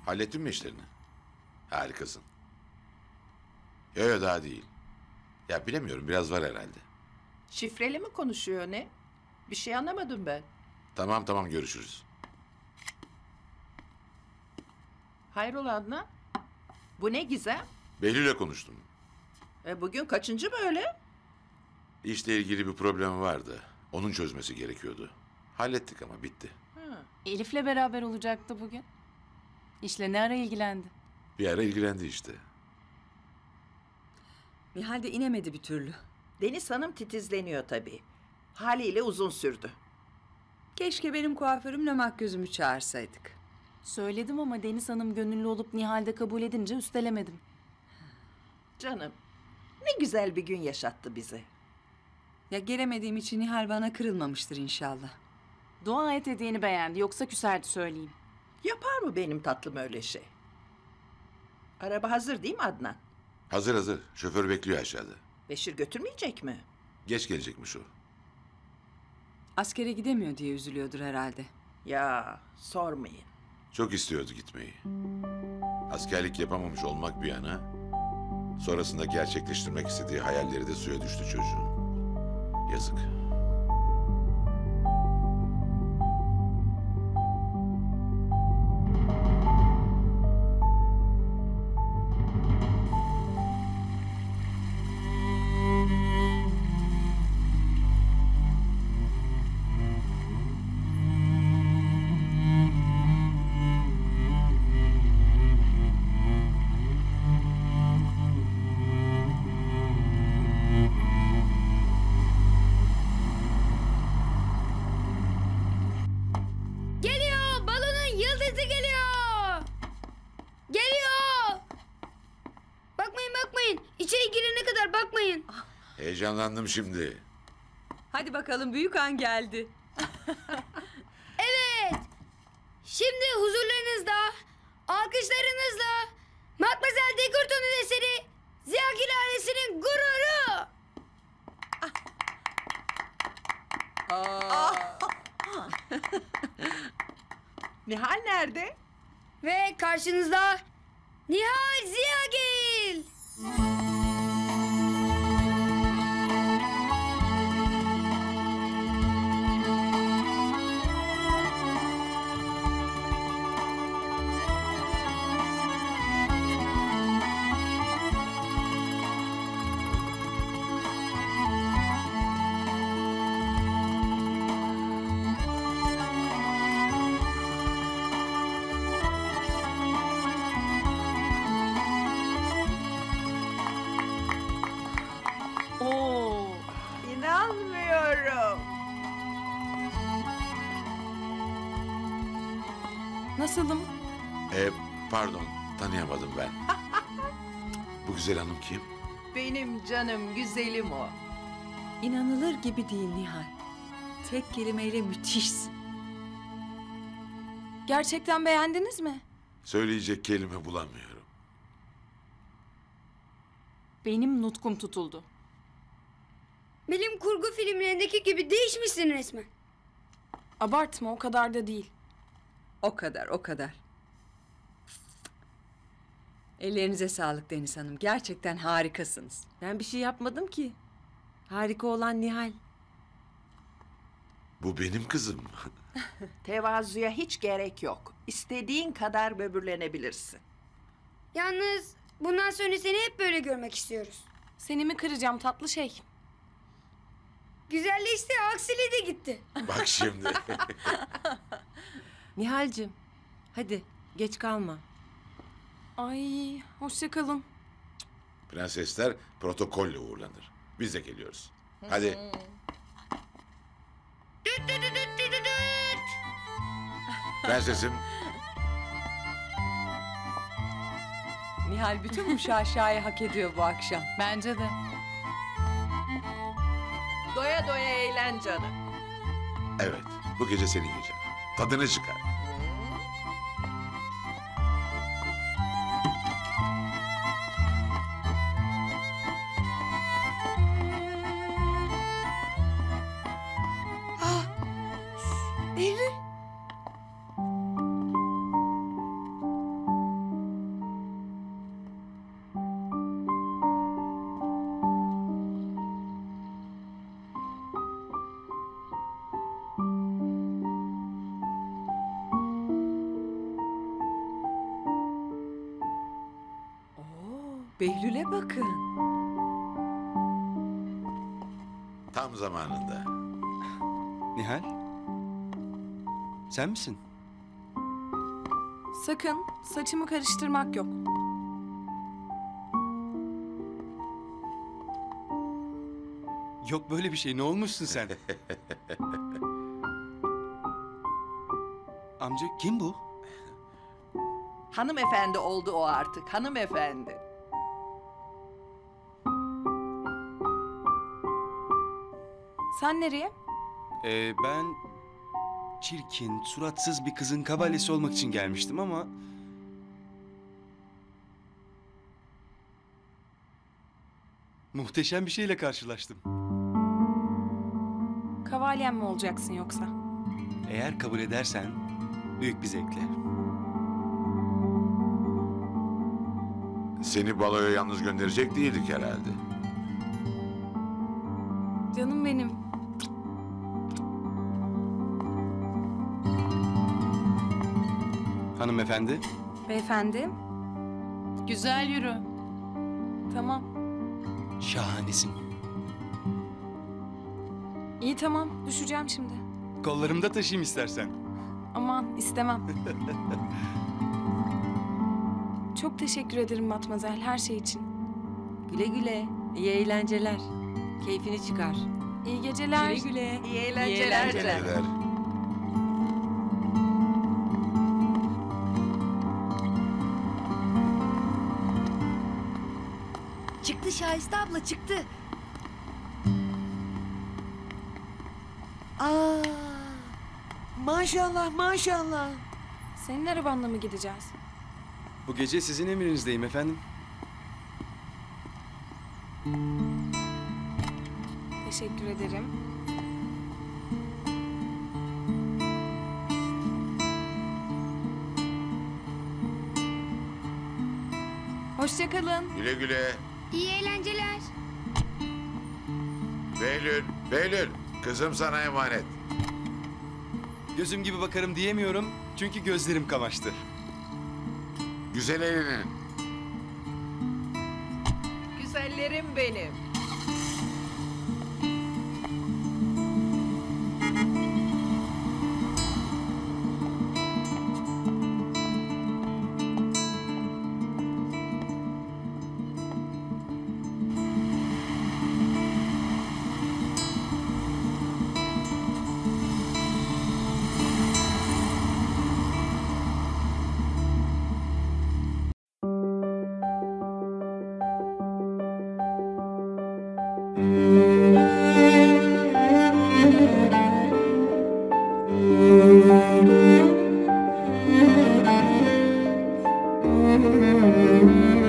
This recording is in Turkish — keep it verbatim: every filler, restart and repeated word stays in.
Hallettin mi işlerini? Harikasın. Yok yok daha değil. Ya bilemiyorum biraz var herhalde. Şifreli mi konuşuyor ne? Bir şey anlamadım ben. Tamam tamam görüşürüz. Hayrola Adnan? Bu ne Gizem? Behlül'le konuştum. E bugün kaçıncı böyle? İşle ilgili bir problemi vardı. Onun çözmesi gerekiyordu. Hallettik ama bitti. Ha. Elif'le beraber olacaktı bugün. İşle ne ara ilgilendi? Bir ara ilgilendi işte. Nihal de inemedi bir türlü. Deniz Hanım titizleniyor tabii. Haliyle uzun sürdü. Keşke benim kuaförümle makyözümü çağırsaydık. Söyledim ama Deniz Hanım gönüllü olup Nihal'de kabul edince üstelemedim. Canım, ne güzel bir gün yaşattı bize. Ya gelemediğim için Nihal bana kırılmamıştır inşallah. Dua et hediyeni beğendi, yoksa küserdi söyleyeyim. Yapar mı benim tatlım öyle şey? Araba hazır değil mi Adnan? Hazır hazır. Şoför bekliyor aşağıda. Beşir götürmeyecek mi? Geç gelecekmiş o. Askere gidemiyor diye üzülüyordur herhalde. Ya sormayın. Çok istiyordu gitmeyi. Askerlik yapamamış olmak bir yana... sonrasında gerçekleştirmek istediği hayalleri de suya düştü çocuğun. Yazık. Heyecanlandım şimdi. Hadi bakalım büyük an geldi. Evet. Şimdi huzurlarınızda, alkışlarınızla Matmazel Dekurton'un eseri Ziyagil ailesinin gururu. Nihal nerede? Ve karşınızda Nihal Ziyagil. İnanmıyorum. Nasılım? Ee, pardon tanıyamadım ben. Bu güzel hanım kim? Benim canım güzelim o. İnanılır gibi değil Nihal. Tek kelimeyle müthişsin. Gerçekten beğendiniz mi? Söyleyecek kelime bulamıyorum. Benim nutkum tutuldu. Bilim kurgu filmlerindeki gibi değişmişsin resmen. Abartma, o kadar da değil. O kadar, o kadar. Ellerinize sağlık Deniz Hanım. Gerçekten harikasınız. Ben bir şey yapmadım ki. Harika olan Nihal. Bu benim kızım. Tevazuya hiç gerek yok. İstediğin kadar böbürlenebilirsin. Yalnız bundan sonra seni hep böyle görmek istiyoruz. Seni mi kıracağım tatlı şey? Güzelleşti, aksiliği de gitti. Bak şimdi. Nihal'cim, hadi geç kalma. Ay, hoşça kalın. Prensesler protokolle uğurlanır. Biz de geliyoruz. Hadi. Düt düt düt düt düt düt. Prensesim. Nihal bütün bu şaşayı hak ediyor bu akşam. Bence de. Doya doya eğlen canım. Evet, bu gece senin gecen. Tadını çıkar. Behlül'e bakın. Tam zamanında. Nihal? Sen misin? Sakın saçımı karıştırmak yok. Yok böyle bir şey. Ne olmuşsun sen? Amca kim bu? Hanımefendi oldu o artık, hanımefendi. Sen nereye? Ee, ben çirkin, suratsız bir kızın kavalesi olmak için gelmiştim ama... Muhteşem bir şeyle karşılaştım. Kavalyem mi olacaksın yoksa? Eğer kabul edersen büyük bir zevkle. Seni baloya yalnız gönderecek değildik herhalde. Canım benim. Hanımefendi, Beyefendi. Güzel yürü. Tamam. şahanesin. İyi tamam. Düşeceğim şimdi. Kollarımda taşıyayım istersen. Aman istemem. Çok teşekkür ederim Matmazel her şey için. Güle güle. İyi eğlenceler. Keyfini çıkar. İyi geceler. Güle güle. İyi eğlenceler. canım. Neler? Çıktı Şahiste abla çıktı. Aa, maşallah maşallah. Senin arabanla mı gideceğiz? Bu gece sizin emrinizdeyim efendim. Teşekkür ederim. Hoşça kalın. Güle güle. İyi eğlenceler. Behlül, Behlül. Kızım sana emanet. Gözüm gibi bakarım diyemiyorum çünkü gözlerim kamaştı. Güzel eğlenin. Güzellerim benim. Thank you.